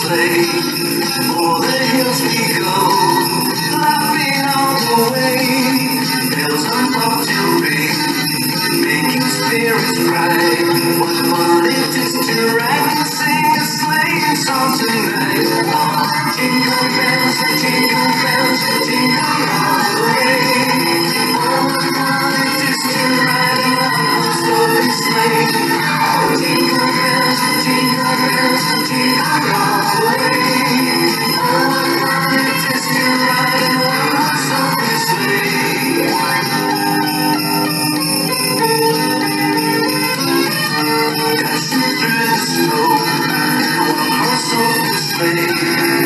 sleigh. O'er the hills we go, laughing all the way. Bells on bobtail ring, making spirits bright. What fun it is to ride and sing a sleighing song tonight. Oh, jingle bells, jingle bells, jingle all the way. Oh, what fun it is to ride in one horse open sleigh. Oh, jingle bells, jingle bells, jingle all the way. Oh, what fun it is to ride in one horse open sleigh. Dashing through the snow, one horse open sleigh.